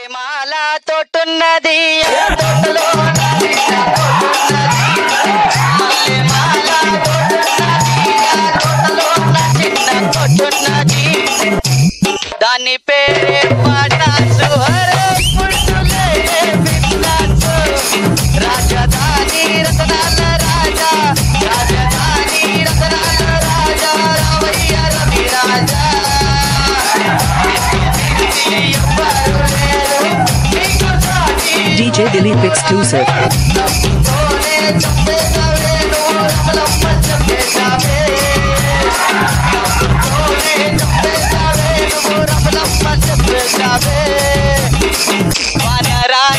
మాల తోటున్నది దాని పేరే పటాసు రాజధాని రతనాల రాజా రాజధాని రతనాల రాజా రామయ్య రవి రాజా DJ Dilip exclusive. వనరాజ